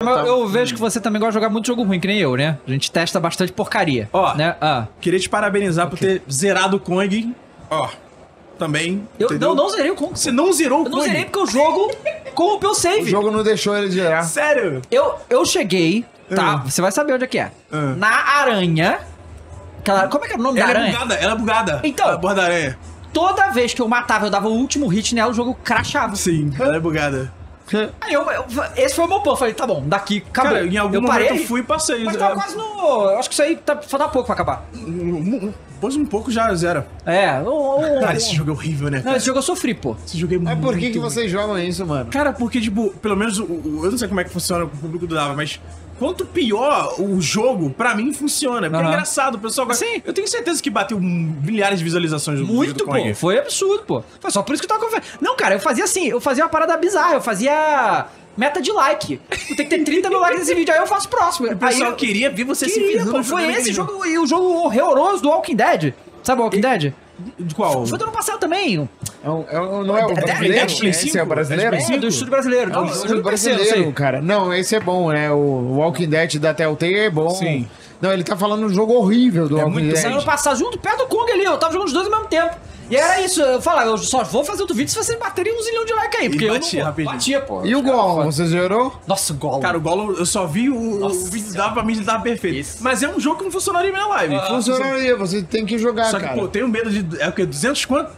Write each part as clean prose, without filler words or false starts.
Eu vejo que você também gosta de jogar muito jogo ruim, que nem eu, né? A gente testa bastante porcaria. Ó, né? Queria te parabenizar por ter zerado o Kong. Ó, também. Eu não zerei o Kong. Você não zerou o Kong? Eu não zerei porque eu jogo com o meu save. O jogo não deixou ele zerar. Sério? Eu cheguei, tá? Você vai saber onde é que é. Na aranha. Como é que é o nome da aranha? Ela é bugada. Então. A borda da aranha. Toda vez que eu matava, eu dava o último hit nela, o jogo crashava. Sim, ela é bugada. Aí esse foi o meu plano. Eu falei, tá bom, daqui, acabou. Cara, em algum momento eu fui e passei. Mas tava quase no... Eu acho que isso aí falta pouco pra acabar. Depois um pouco já zera. Cara, esse jogo é horrível, né, cara? Não, esse jogo eu sofri, pô. Esse jogo é muito... Mas por que vocês jogam isso, mano? Cara, porque, tipo, pelo menos, eu não sei como é que funciona com o público do Dava, mas quanto pior o jogo, pra mim funciona. Porque é engraçado, o pessoal gosta. Sim. Eu tenho certeza que bateu milhares de visualizações do Muito, vídeo do Kong. pô. Foi absurdo, pô. Foi só por isso que eu tava confiando. Não, cara, eu fazia assim, eu fazia uma parada bizarra, eu fazia meta de like. Eu tenho que ter 30 mil likes nesse vídeo, aí eu faço o próximo. O pessoal queria ver você se fazendo. Foi esse jogo e o jogo horroroso do Walking Dead. Sabe o Walking Dead? De qual? Foi do ano passado também. Não é o brasileiro? Esse é o brasileiro? É, do estúdio brasileiro. É o estúdio brasileiro, cara. Não, esse é bom, né? O Walking Dead da Telltale é bom. Sim. Não, ele tá falando um jogo horrível do Walking Dead. Ano passado, junto perto do Kong ali, eu tava jogando os dois ao mesmo tempo. E era isso, eu falava, eu só vou fazer outro vídeo se vocês baterem 1 zilhão de like aí. Porque batia, eu não rapidinho. batia, pô. E o Gollum, você zerou? Nossa, o Gollum. Cara, o Gollum, eu só vi o vídeo dava pra mim, ele tava perfeito. Isso. Mas é um jogo que não funcionaria na minha live. Funcionaria, você tem que jogar, Só que, cara. pô, tenho medo de... É o quê? 200 quanto?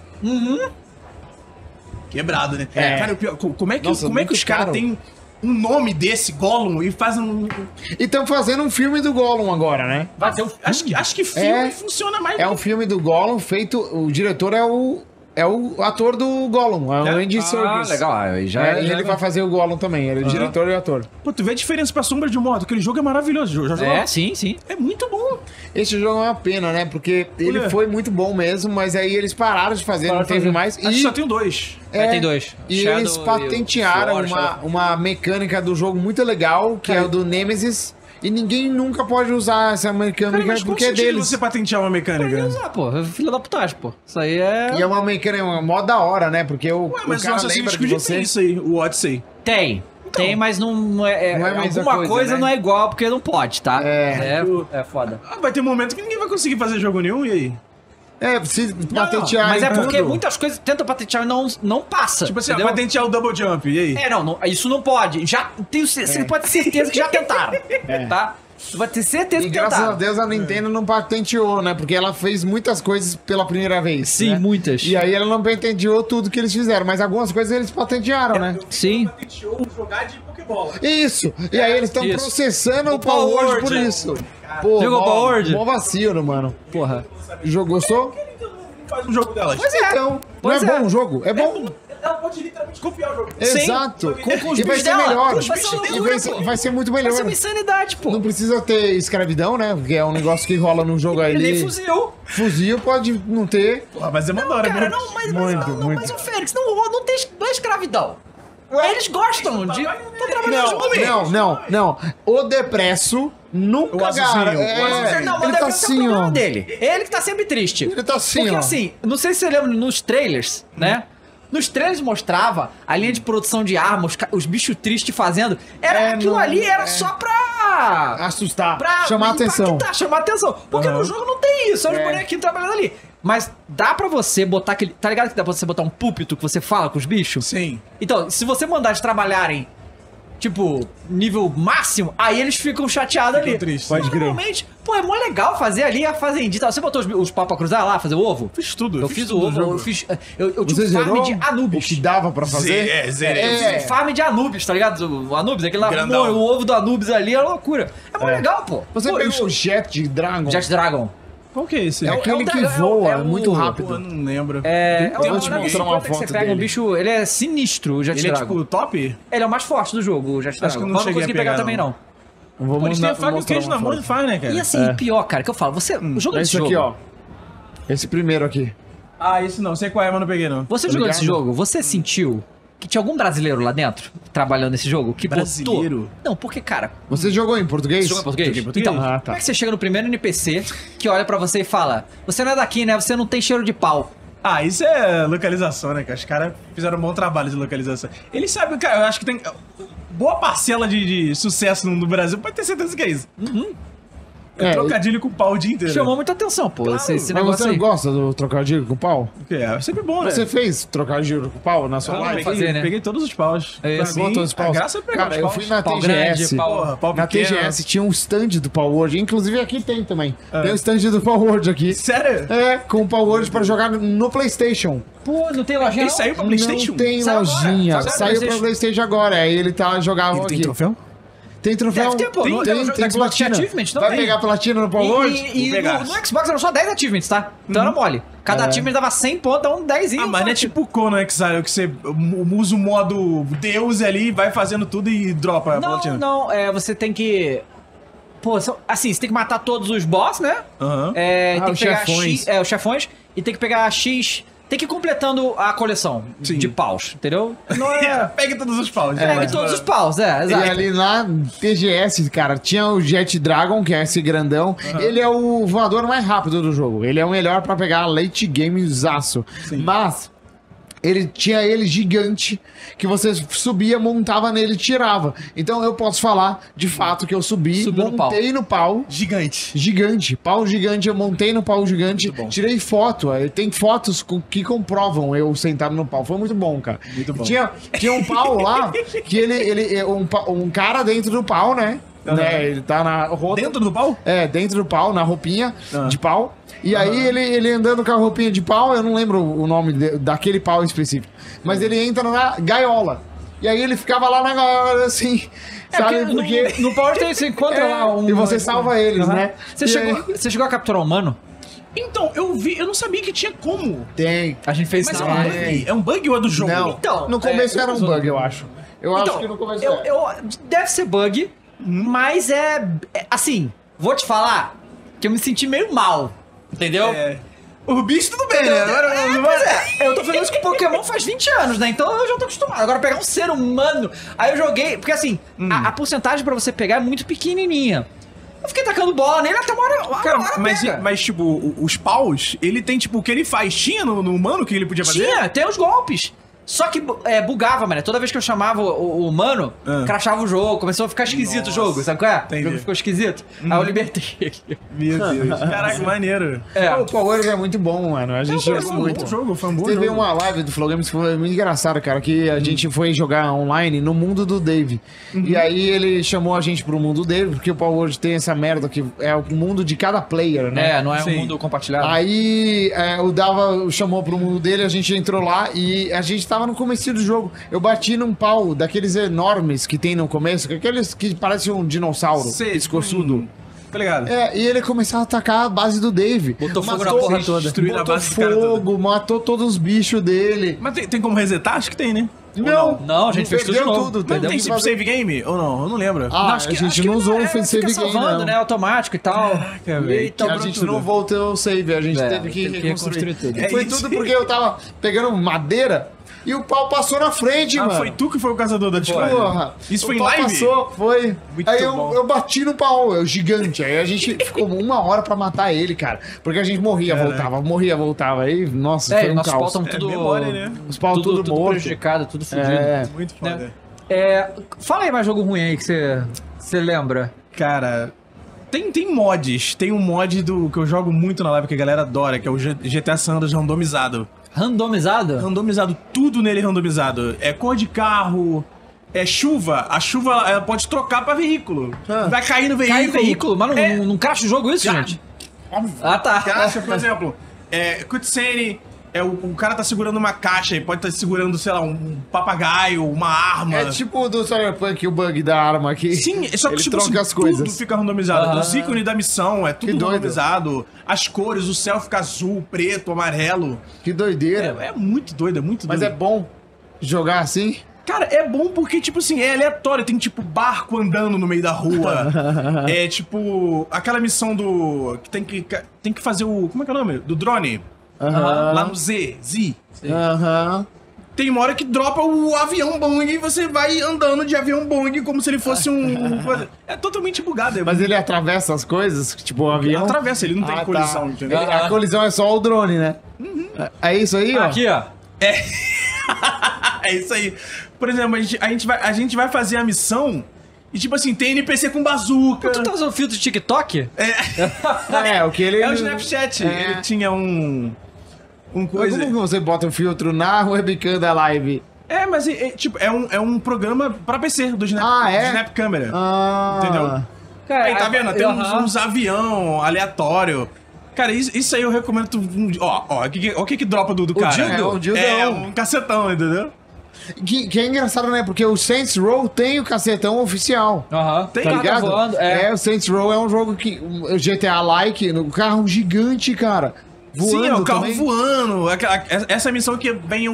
Quebrado, né? Cara, como é que, Nossa, como é que os caras caro. têm um nome desse, Gollum, e fazem um... E estão fazendo um filme do Gollum agora, né? Vai ter um... Acho que filme funciona mais. É um filme do Gollum feito... O diretor é o ator do Gollum, é o Andy Serkis. legal. Aí já, E ele vai fazer o Gollum também, ele é o diretor e o ator. Pô, tu vê a diferença pra Sombra de Morte, aquele jogo é maravilhoso. Já jogou? sim. É muito bom. Esse jogo é uma pena, né? Porque ele Olha. foi muito bom mesmo, mas aí eles pararam de fazer, não teve mais. Acho que só tem 2. Tem 2. E Shadow eles e o patentearam Sword, uma mecânica do jogo muito legal, que é o do Nemesis. E ninguém nunca pode usar essa mecânica Mas porque é sentido deles. você patentear uma mecânica? Pode usar, pô. Filha da putagem, pô. Isso aí é... E é uma mecânica mó da hora, né? Porque o Mas o cara Assassin's lembra de Creed você. tem isso aí, o Odyssey. Tem, mas não é... Não é a mesma alguma coisa né? não é igual, porque não pode, tá? É foda. Vai ter um momento que ninguém vai conseguir fazer jogo nenhum, e aí? Se patentear Mas é tudo. porque muitas coisas tentam patentear e não passa. Tipo assim, entendeu? patentear o Double Jump, e aí? Isso não pode. Já tenho, você pode ter certeza que já tentaram, tá? Você vai ter certeza E que graças tentaram. a Deus a Nintendo não patenteou, né? Porque ela fez muitas coisas pela primeira vez. Sim, né? muitas. E aí ela não patenteou tudo que eles fizeram, mas algumas coisas eles patentearam, né? Sim. Patenteou jogar de Pokébola. Isso! E aí eles estão Isso. processando o Power Power Word. por isso. Pô, Jogou Power Word? mó vacilo, mano. Porra. Gostou? Faz um jogo delas. Pois é. Então, não Pois é é. bom o jogo? É bom. Ela pode literalmente copiar o jogo. Exato. Com os E vai bichos ser dela. melhor. Vai ser uma E loucura, vai ser muito Vai melhor. ser uma insanidade, pô. Não precisa ter escravidão, né? Porque é um negócio que rola no jogo E ali. nem fuzil. Fuzil pode não ter. Porra, mas é uma hora, Cara, né? não, mas muito. o Félix, não tem escravidão. Eles gostam de... Tô trabalhando de homem. Não. O depresso nunca O assassino. gara. Não, Ele tá assim, ó. dele. Ele que tá sempre triste. Ele tá assim, Porque ó. assim, não sei se você lembra nos trailers, né? Nos trailers mostrava a linha de produção de armas, os bichos tristes fazendo. Aquilo ali era só pra... Assustar. pra chamar atenção. impactar, chamar atenção. Porque no jogo não tem isso, só os bonequinhos trabalhando ali. Mas dá pra você botar aquele... Tá ligado que dá pra você botar um púlpito que você fala com os bichos? Sim. Então, se você mandar eles trabalharem, tipo, nível máximo, aí eles ficam chateados ali. tristes. Pode Mas, crer. normalmente, pô, é mó legal fazer ali a fazendita. Você botou os pau pra cruzar lá, fazer o ovo? Fiz tudo. Eu fiz o ovo, eu fiz... Eu Você tinha um farm zerou de Anubis. o que dava pra fazer? Zerei. Farm de Anubis, tá ligado? O Anubis, aquele lá, Grandão. o ovo do Anubis ali é loucura. É mó legal, pô. Você Pô, pegou o Jet Dragon? Jet Dragon. Qual que é esse? É aquele que dragão, voa é o- muito Pô, rápido. eu não lembro. Eu vou te dragão mostrar uma 50 que foto você pega um dele. bicho, ele é sinistro, o Jet Ele é Dragon. tipo top? Ele é o mais forte do jogo, o Jet Dragon. que eu não Mas cheguei a consegui pegar, também, não. não. Vou Pô, eles têm a mandar- faca e o mostrar queijo uma na mão e foto. faz, né, cara? E assim, pior, cara, que eu falo, você jogou esse Esse aqui, jogo? ó. Esse primeiro aqui. Ah, esse não. Sei qual é, mas não peguei, não. Você Tá jogou ligado? esse jogo, você sentiu que tinha algum brasileiro lá dentro, trabalhando nesse jogo, que Brasileiro? botou... Não, porque, cara, Você jogou em português? você jogou em português? Joguei em português. Então, Ah, tá. como é que você chega no primeiro NPC que olha pra você e fala, você não é daqui, né? Você não tem cheiro de pau. Ah, isso é localização, né, cara? Os caras fizeram um bom trabalho de localização. Eles sabem, cara, eu acho que tem boa parcela de sucesso no Brasil, pode ter certeza que é isso. Trocadilho com o pau o dia inteiro. Chamou muita atenção, pô, Claro. esse Mas negócio você aí. gosta do trocadilho com pau? É sempre bom, né? Você fez trocadilho com pau na sua Eu live? fazer, né? peguei todos os paus. É, Pra você Pegou todos os paus? a graça é pegar Cara, os eu paus. fui na Pau TGS. grande, pau- Porra, pau Na pequeno. TGS tinha um stand do Power Word, inclusive aqui tem também. Tem um stand do Power Word aqui. Sério? É, com o Power Word pra jogar no PlayStation. Pô, não tem lojinha Ele não? saiu pra PlayStation? Não tem Saiu lojinha. agora. Saiu pra PlayStation agora. Aí ele tá jogando Ele aqui. tem troféu? Tem troféu? Deve ter, pô. Tem, No- tem, no- no tem Xbox tinha platina. achievement Vai também. pegar platina no Power Word? E Vou pegar. no Xbox eram só 10 achievements, tá? Então era mole. Cada achievement dava 100 pontos, dá um 10. Ah, mas não é tipo o Conan Exile, que você usa o modo Deus ali, vai fazendo tudo e dropa a Não, platina. não, você tem que... Pô, assim, você tem que matar todos os boss, né? Aham. Tem que os pegar chefões. X, os chefões, e tem que pegar X... Tem que ir completando a coleção Sim. de paus, entendeu? Não é... Pegue todos os paus. Pega mas- todos os paus, E exato. ali na TGS, cara, tinha o Jet Dragon, que é esse grandão. Ele é o voador mais rápido do jogo. Ele é o melhor pra pegar late game zaço. Mas ele tinha ele gigante, que você subia, montava nele e tirava. Então eu posso falar, de fato, que eu subi, Subiu no pau. montei no pau. Gigante. Gigante, pau gigante, eu montei no pau gigante, tirei foto, tem fotos que comprovam eu sentado no pau, foi muito bom, cara. Muito bom. Tinha um pau lá, que um cara dentro do pau, né? Ele tá na roupa. Dentro do pau? É, dentro do pau, na roupinha de pau. E aí ele andando com a roupinha de pau, eu não lembro o nome daquele pau específico. Mas ele entra na gaiola. E aí ele ficava lá na gaiola assim, sabe? Porque... No Power tem, você encontra lá um... E você salva eles, Aham. né? Você E chegou, aí- você chegou a capturar um humano? Então, eu não sabia que tinha como. Tem. A gente fez Mas isso é na um live. bug? É um bug ou é do jogo? Não, Então, no começo era um eu- bug, eu acho. Eu acho que no começo era. Deve ser bug, mas assim, vou te falar que eu me senti meio mal, entendeu? É. O bicho tudo bem, né? Agora, Pois é, eu tô fazendo isso com Pokémon faz 20 anos, né? Então eu já tô acostumado. Agora pegar um ser humano. Aí eu joguei. Porque assim, a porcentagem pra você pegar é muito pequenininha. Eu fiquei tacando bola nele até uma hora. Cara, uma hora pega. mas, tipo, os paus, ele tem, tipo, o que ele faz? Tinha no humano que ele podia fazer? Tinha, tem os golpes. Só que bugava, mano. Toda vez que eu chamava o humano, crashava o jogo, começou a ficar esquisito o jogo, sabe qual é? Entendi. O jogo ficou esquisito. Aí eu libertei ele. Meu Deus. Caraca, maneiro. O Power é muito bom, mano. A gente Foi jogou um muito. bom jogo, foi um bom Teve jogo. uma live do Flow Games que foi muito engraçado, cara, que a gente foi jogar online no mundo do Dave. E aí ele chamou a gente pro mundo dele, porque o Power tem essa merda que é o mundo de cada player, né? Não é Sim. um mundo compartilhado. Aí o Dava chamou pro mundo dele, a gente entrou lá e a gente tava no começo do jogo. Eu bati num pau daqueles enormes que tem no começo, aqueles que parecem um dinossauro, Sei, pescoçudo. Tá ligado? E ele começou a atacar a base do Dave. Botou fogo na porra toda. Destruiu a Botou base do cara toda. fogo, matou todos os bichos dele. Mas tem como resetar? Acho que tem, né? Não, a gente fez tudo de perdeu novo. tudo. Mas Teve tem que tipo fazer- save game? Ou não? Eu não lembro. Ah, acho a que gente não usou o fica save game, salvando, não. né? Automático e tal. velho, E então, A gente não voltou o save, a gente teve que reconstruir. tudo. E foi É isso. tudo porque eu tava pegando madeira e o pau passou na frente, Ah, mano. foi tu que foi o caçador da Discord? Porra. Isso foi O em pau live? Passou, foi. Muito Aí bom. eu bati no pau, eu gigante. Aí a gente ficou 1 hora pra matar ele, cara. Porque a gente morria, voltava. Aí, nossa, foi um nossos paus caos. estão tudo... memória, né? Os pau tudo, morto. prejudicado, tudo fudido. É. Muito foda. Fala aí mais jogo ruim aí que você lembra. Cara, tem mods. Tem um mod que eu jogo muito na live que a galera adora, que é o GTA San Andreas randomizado. Randomizado? Randomizado, tudo nele é randomizado. É cor de carro, é chuva. A chuva ela pode trocar pra veículo. Vai cair no veículo. Cai veículo, mas É. não cracha o jogo isso, Ca- gente? Ah, tá. Caixa, por exemplo, cutscene, o cara tá segurando uma caixa e pode estar segurando, sei lá, um papagaio, uma arma. É tipo do Cyberpunk, o bug da arma aqui. Sim, só que ele tipo, troca assim, as coisas. tudo fica randomizado. Ah. Os ícones da missão é Que tudo doido. randomizado. As cores, o céu fica azul, preto, amarelo. Que doideira. É muito doido, é muito Mas doido. é bom jogar assim? Cara, é bom porque, tipo assim, é aleatório. Tem, tipo, barco andando no meio da rua. É, tipo, aquela missão que tem que fazer o... Como é que é o nome? Do drone. Aham. Lá no Z. Aham. tem uma hora que dropa o avião Boeing e você vai andando de avião Boeing como se ele fosse É totalmente bugado. Mas ele atravessa as coisas, tipo o avião? Ele atravessa, ele não tem colisão, tá. entendeu? A colisão é só o drone, né? É isso aí, ó? Aqui, ó. É isso aí. Por exemplo, a gente vai fazer a missão e, tipo assim, tem NPC com bazuca. Tu tá usando filtro de TikTok? O que ele... É o Snapchat. Ele tinha um coisa... Como que você bota um filtro na webcam da live? Mas tipo, é um programa pra PC do Snap, Ah, é? do Snap Camera. Ah. Entendeu? Cara, Aí, tá vendo? Tem uns avião aleatório. Cara, isso aí eu recomendo tu... Ó, o que dropa do cara? dildo? O dildão. É, um cacetão, entendeu? Que é engraçado, né? Porque o Saints Row tem o cacetão oficial. Tem Tá ligado? voando, o Saints Row é um jogo que... O GTA-like, no carro gigante, cara. Voando. Sim, é o carro também. voando. Essa missão que vem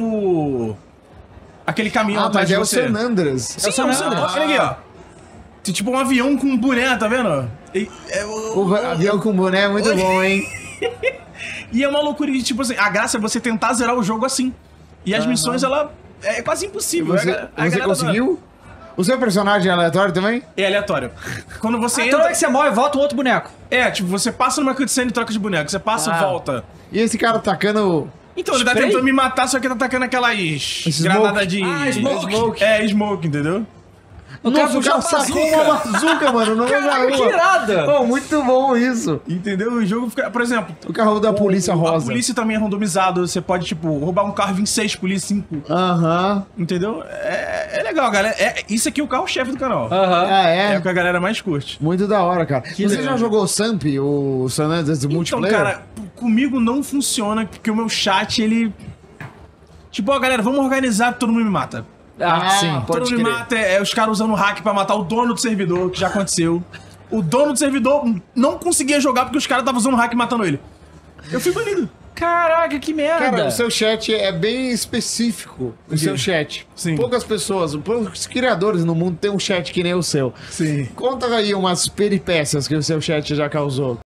aquele caminhão atrás mas de é o você. San Andreas. Sim, San Andreas. Olha aqui, ó. Tem tipo um avião com um boné, tá vendo? O avião com boné é muito bom, hein? E é uma loucura de, tipo assim, a graça é você tentar zerar o jogo assim. E as missões, ela é quase impossível. Você conseguiu? O seu personagem é aleatório também? É aleatório. Quando você Então entra... é que você morre e volta um outro boneco. Tipo, você passa numa cutscene e troca de boneco. Você passa e volta. E esse cara tacando... Então, ele tá Spray? tentando me matar, só que tá atacando aquelas granadas de... Smoke. Smoke, entendeu? Nossa, o cara sacou uma bazuca, mano. Não Caraca, que irada! Oh, muito bom isso. Entendeu? O jogo fica... Por exemplo... O carro da polícia rosa. A polícia também é randomizado. Você pode, tipo, roubar um carro e vir 6 polícia, 5. Aham. Entendeu? É legal, galera. Isso aqui é o carro-chefe do canal. É o que a galera mais curte. muito da hora, cara. Você legal. já jogou Samp, o San Andreas do Então, multiplayer? cara, comigo não funciona, porque o meu chat, ele... Tipo, ó, galera, vamos organizar que todo mundo me mata. Sim, Todo pode mundo me crer. mata, os caras usando hack pra matar o dono do servidor, que já aconteceu. O dono do servidor não conseguia jogar porque os caras estavam usando hack e matando ele. Eu fui banido. Caraca, que merda! Cara, o seu chat é bem específico. O seu chat. Sim. Poucas pessoas, poucos criadores no mundo tem um chat que nem o seu. Sim. Conta aí umas peripécias que o seu chat já causou.